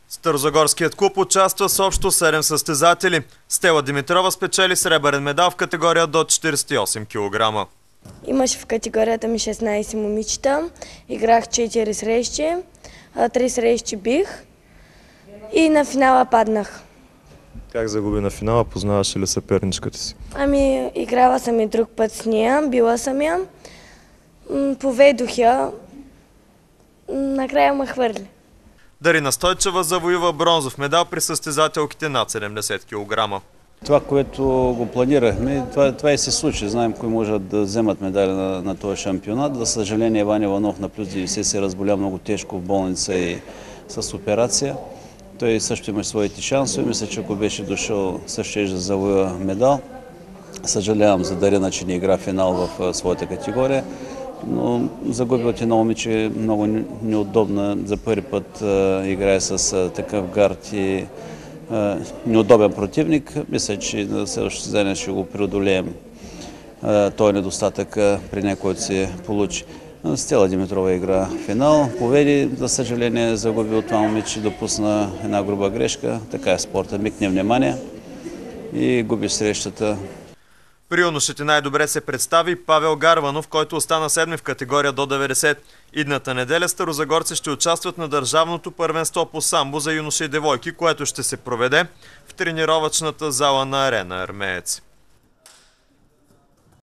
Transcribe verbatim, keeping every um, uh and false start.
Старозагорският клуб участва с общо седем състезатели. Стела Димитрова спечели сребърен медал в категория до четиридесет и осем килограма. Имаше в категорията ми шестнайсет момичета. Играх четири срещи, три срещи бих и на финала паднах. Как загуби на финала? Познаваш ли съперничката си? Ами, играла съм и друг път с нея, била съм я. Поведох я. Накрая ме хвърли. Дарина Стойчева завоюва бронзов медал при състезателките над седемдесет килограма. Това, което го планирахме, това, това и се случи. Знаем кои можат да вземат медали на, на този шампионат. За съжаление, Иван Иванов на плюс деветдесет се разболя много тежко в болница и с операция. Той също има своите шансове. Мисля, че ако беше дошъл, също ще завоюва медал. Съжалявам за Дарина, че не игра финал в своята категория. Но загубил ти на момиче много неудобна. За първи път играе с такъв гард и неудобен противник. Мисля, че на следващото състезание ще го преодолеем този недостатък при нея, който се получи. Стела Димитрова игра финал, победи, за съжаление загубил това момиче, допусна една груба грешка. Така е спорта, мигне внимание и губи срещата. При юношите най-добре се представи Павел Гарванов, който остана седми в категория до деветдесет. Идната неделя старозагорци ще участват на държавното първенство по самбо за юноши и девойки, което ще се проведе в тренировъчната зала на Арена Армеец.